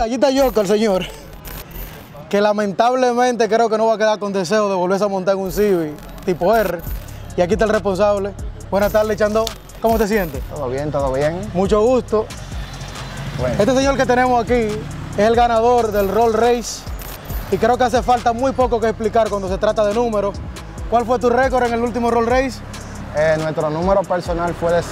allí está Joker, señor, que lamentablemente creo que no va a quedar con deseo de volverse a montar en un Civic tipo R. Y aquí está el responsable. Buenas tardes, Chando. ¿Cómo te sientes? Todo bien, todo bien. Mucho gusto. Bueno. Este señor que tenemos aquí es el ganador del Roll Race y creo que hace falta muy poco que explicar cuando se trata de números. ¿Cuál fue tu récord en el último Roll Race? Nuestro número personal fue de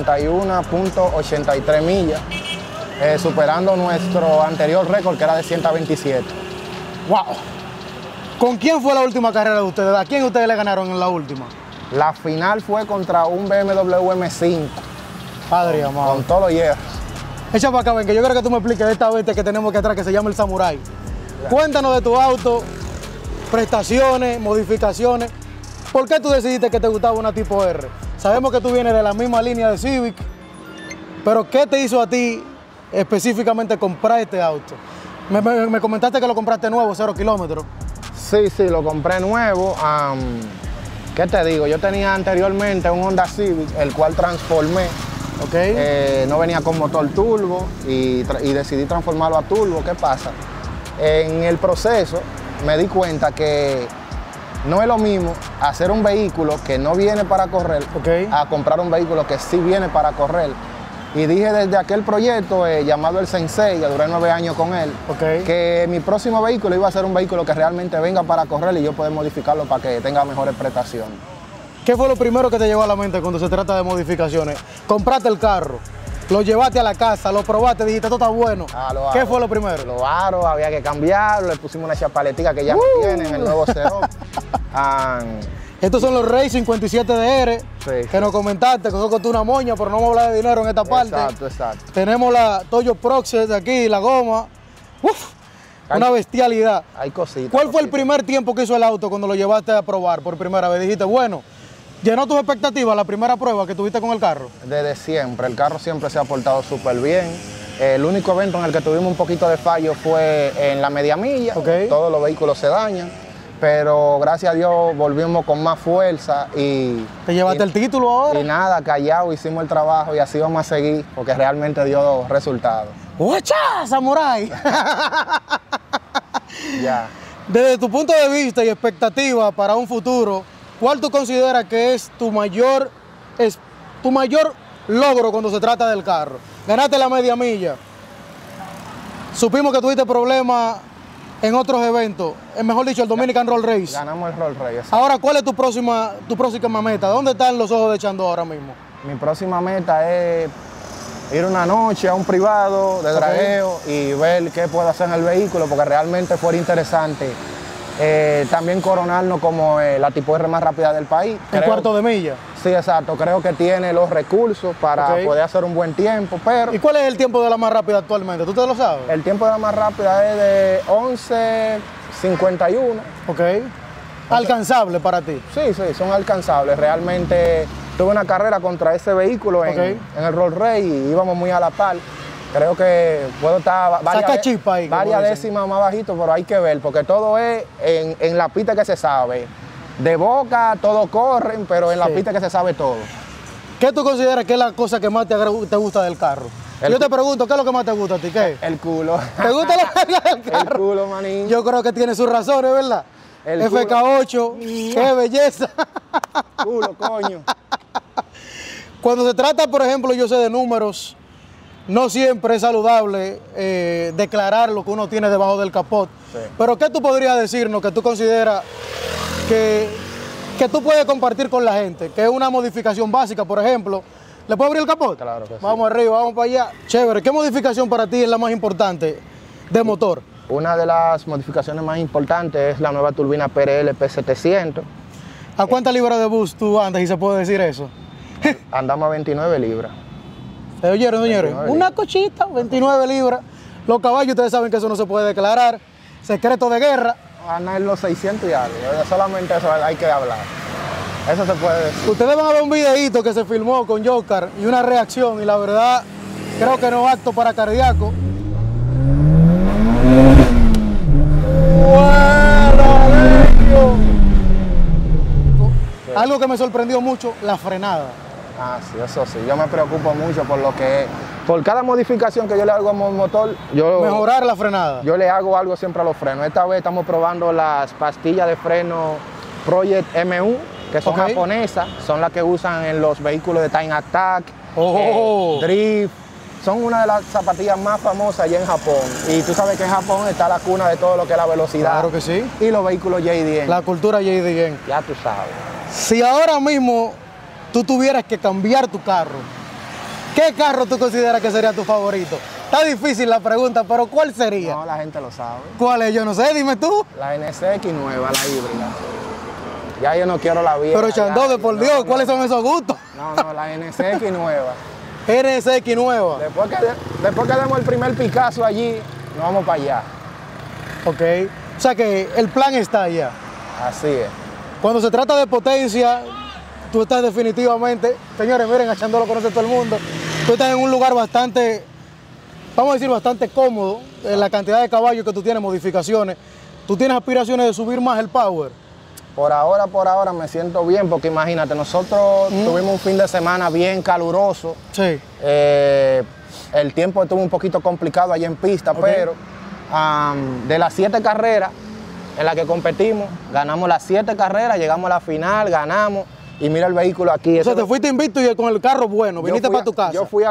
131.83 millas, superando nuestro anterior récord que era de 127. ¡Wow! ¿Con quién fue la última carrera de ustedes? ¿A quién ustedes le ganaron en la última? La final fue contra un BMW M5. Padre amado. Con todos los hierros. Echa para acá, ven, que yo creo que tú me expliques de esta bestia que tenemos aquí atrás que se llama el Samurai. Cuéntanos de tu auto, prestaciones, modificaciones. ¿Por qué tú decidiste que te gustaba una tipo R? Sabemos que tú vienes de la misma línea de Civic, pero ¿qué te hizo a ti específicamente comprar este auto? Me comentaste que lo compraste nuevo, 0 kilómetros. Sí, lo compré nuevo. ¿Qué te digo? Yo tenía anteriormente un Honda Civic, el cual transformé. Okay. No venía con motor turbo y decidí transformarlo a turbo. ¿Qué pasa? En el proceso me di cuenta que no es lo mismo hacer un vehículo que no viene para correr a comprar un vehículo que sí viene para correr. Y dije desde aquel proyecto llamado el Sensei, que duré 9 años con él, que mi próximo vehículo iba a ser un vehículo que realmente venga para correr y yo poder modificarlo para que tenga mejores prestaciones. ¿Qué fue lo primero que te llegó a la mente cuando se trata de modificaciones? Compraste el carro, lo llevaste a la casa, lo probaste, dijiste, esto está bueno. ¿Qué fue lo primero? Los aros, había que cambiarlo, le pusimos una chapaletica que ya no tienen, el nuevo setup. Estos son los Racing 57DR, que nos comentaste, que costó una moña, pero no vamos a hablar de dinero en esta parte. Exacto. Tenemos la Toyo Proxes de aquí, la goma. ¡Uf! Una bestialidad. Hay cositas. ¿Cuál fue el primer tiempo que hizo el auto cuando lo llevaste a probar por primera vez? Dijiste, bueno, ¿llenó tus expectativas la primera prueba que tuviste con el carro? Desde siempre, el carro siempre se ha portado súper bien. El único evento en el que tuvimos un poquito de fallo fue en la media milla. Todos los vehículos se dañan. Pero gracias a Dios volvimos con más fuerza y... ¿Te llevaste el título ahora? Y nada, callado, hicimos el trabajo y así vamos a seguir porque realmente dio resultados. ¡Uecha, Samurai! Ya. Desde tu punto de vista y expectativa para un futuro, ¿cuál tú consideras que es tu mayor logro cuando se trata del carro? Ganaste la media milla. Supimos que tuviste problemas en otros eventos, mejor dicho, el Dominican Roll Race. Ganamos el Roll Race. Ahora, ¿cuál es tu próxima meta? ¿Dónde están los ojos de Chando ahora mismo? Mi próxima meta es ir una noche a un privado de dragueo y ver qué puedo hacer en el vehículo, porque realmente fue interesante. También coronarnos como la tipo R más rápida del país. ¿En cuarto de milla? Sí, exacto. Creo que tiene los recursos para poder hacer un buen tiempo, pero... ¿Y cuál es el tiempo de la más rápida actualmente? ¿Tú te lo sabes? El tiempo de la más rápida es de 11:51. ¿Alcanzable para ti? Sí, son alcanzables. Realmente tuve una carrera contra ese vehículo en el Roll Race y íbamos muy a la par. Creo que puedo estar varias décimas más bajito, pero hay que ver, porque todo es en la pista que se sabe. De boca todos corren, pero en la pista que se sabe todo. ¿Qué tú consideras que es la cosa que más te gusta del carro? Yo te pregunto, ¿qué es lo que más te gusta a ti? ¿Qué? El culo. ¿Te gusta la carga del carro? El culo, manín. Yo creo que tiene sus razones, ¿verdad? El FK8, qué belleza. Culo, coño. Cuando se trata, por ejemplo, yo sé de números, no siempre es saludable declarar lo que uno tiene debajo del capot. Pero ¿qué tú podrías decirnos que tú consideras que tú puedes compartir con la gente? Que es una modificación básica, por ejemplo. ¿Le puedo abrir el capot? Claro que sí. Vamos arriba, vamos para allá. Chévere. ¿Qué modificación para ti es la más importante de motor? Una de las modificaciones más importantes es la nueva turbina PRL P700. ¿A cuántas libras de boost tú andas, si se puede decir eso? Andamos a 29 libras. ¿Se oyeron, señores? Una cochita, 29 libras. Los caballos, ustedes saben que eso no se puede declarar. Secreto de guerra. Anda en los 600 y algo. Solamente eso hay que hablar. Eso se puede decir. Ustedes van a ver un videíto que se filmó con Joker y una reacción, y la verdad, creo que no es apto para cardíaco. Algo que me sorprendió mucho, la frenada. Ah, sí, eso sí. Yo me preocupo mucho por lo que es Por cada modificación que yo le hago al motor, Mejorar la frenada. yo le hago algo siempre a los frenos. Esta vez estamos probando las pastillas de freno Project MU, que son japonesas, son las que usan en los vehículos de Time Attack, Drift. Son una de las zapatillas más famosas allá en Japón. Y tú sabes que en Japón está la cuna de todo lo que es la velocidad. Claro que sí. Y los vehículos JDM. La cultura JDM. Ya tú sabes. Si ahora mismo tú tuvieras que cambiar tu carro, ¿qué carro tú consideras que sería tu favorito? Está difícil la pregunta, pero ¿cuál sería? No, la gente lo sabe. ¿Cuál es? Yo no sé, dime tú. La NSX nueva, la híbrida. Ya yo no quiero la vieja. Pero Chandobe, por Dios, ¿cuáles son esos gustos? No, la NSX nueva. NSX nueva. Después que demos el primer Picasso allí, nos vamos para allá. Ok. O sea que el plan está allá. Así es. Cuando se trata de potencia, tú estás definitivamente, señores, miren, a Chando lo conoce todo el mundo, tú estás en un lugar bastante, vamos a decir, bastante cómodo, en la cantidad de caballos que tú tienes, modificaciones. ¿Tú tienes aspiraciones de subir más el power? Por ahora me siento bien, porque imagínate, nosotros tuvimos un fin de semana bien caluroso. Sí. El tiempo estuvo un poquito complicado allá en pista, pero de las 7 carreras en las que competimos, ganamos las 7 carreras, llegamos a la final, ganamos. Y mira el vehículo aquí. O sea, te fuiste invicto y con el carro bueno, viniste para tu casa. Yo fui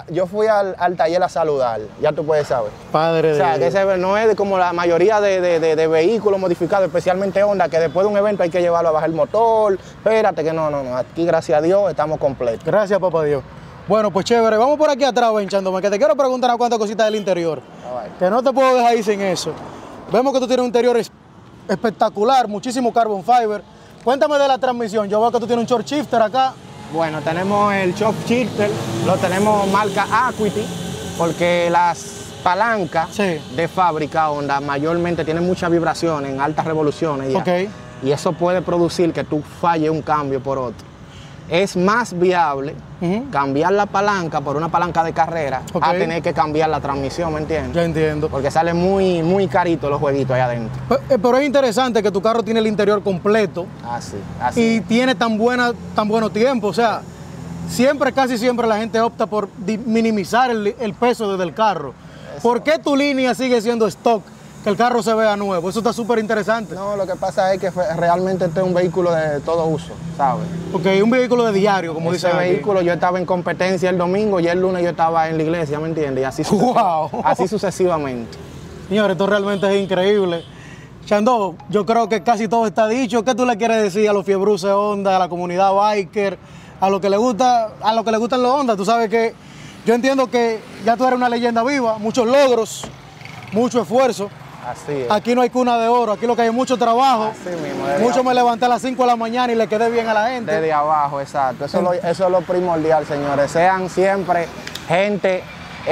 al taller a saludar, ya tú puedes saber. Padre de Dios. O sea, que ese no es como la mayoría de vehículos modificados, especialmente Honda, que después de un evento hay que llevarlo a bajar el motor. Espérate, que no. Aquí, gracias a Dios, estamos completos. Gracias, papá Dios. Bueno, pues chévere. Vamos por aquí atrás, Benchándome, que te quiero preguntar a cuántas cositas del interior. Que no te puedo dejar ir sin eso. Vemos que tú tienes un interior espectacular, muchísimo carbon fiber. Cuéntame de la transmisión. Yo veo que tú tienes un short shifter acá. Bueno, tenemos el short shifter, lo tenemos marca Acuity, porque las palancas de fábrica Honda mayormente tienen mucha vibración en altas revoluciones. Y eso puede producir que tú falles un cambio por otro. Es más viable cambiar la palanca por una palanca de carrera a tener que cambiar la transmisión, ¿me entiendes? Ya entiendo. Porque sale muy carito los jueguitos allá adentro. Pero es interesante que tu carro tiene el interior completo. Así. Y tiene tan bueno tiempo. O sea, casi siempre la gente opta por minimizar el peso desde el carro. ¿Por qué tu línea sigue siendo stock? Que el carro se vea nuevo, eso está súper interesante. No, lo que pasa es que realmente este es un vehículo de todo uso, ¿sabes? Ok, un vehículo de diario, como dice. Ese vehículo, yo estaba en competencia el domingo y el lunes yo estaba en la iglesia, ¿me entiendes? Y así, así sucesivamente. Señores, esto realmente es increíble. Chando, yo creo que casi todo está dicho. ¿Qué tú le quieres decir a los fiebruces Honda, a la comunidad biker, a lo que le gustan los Honda? Tú sabes que yo entiendo que ya tú eres una leyenda viva, muchos logros, mucho esfuerzo. Así es. Aquí no hay cuna de oro, aquí lo que hay es mucho trabajo. Así mismo. Mucho me levanté a las 5 de la mañana y le quedé bien a la gente. Desde abajo, exacto. Eso es lo primordial, señores. Sean siempre gente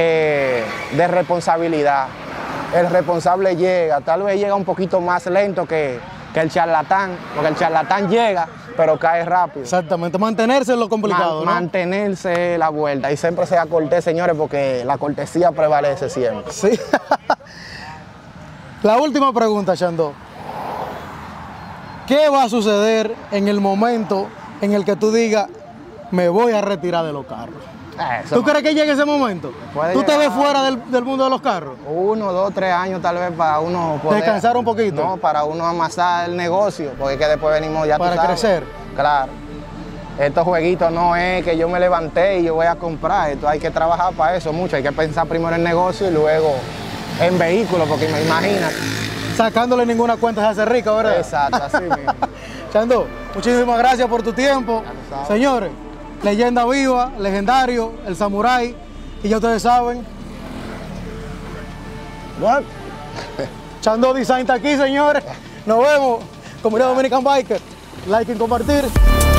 de responsabilidad. El responsable llega, tal vez llega un poquito más lento que el charlatán, porque el charlatán llega, pero cae rápido. Exactamente, mantenerse es lo complicado, ¿no? Mantenerse la vuelta y siempre sea cortés, señores, porque la cortesía prevalece siempre. Sí. La última pregunta, Chando. ¿Qué va a suceder en el momento en el que tú digas, me voy a retirar de los carros? ¿Tú crees que llegue ese momento? ¿Tú te ves fuera del mundo de los carros? 1, 2, 3 años tal vez para uno poder... ¿Descansar un poquito? No, para uno amasar el negocio, porque es que después venimos ya para crecer. Claro. Estos jueguitos no es que yo me levanté y yo voy a comprar. Esto hay que trabajar para eso mucho. Hay que pensar primero en negocio y luego en vehículos, porque me imaginas. Sacándole ninguna cuenta se hace rica, ¿verdad? Exacto, así mismo. Chando, muchísimas gracias por tu tiempo. Señores, leyenda viva, legendario, el samurái. Y ya ustedes saben. What? Chando Design está aquí, señores. Nos vemos. Comunidad Dominican Biker. Like y compartir.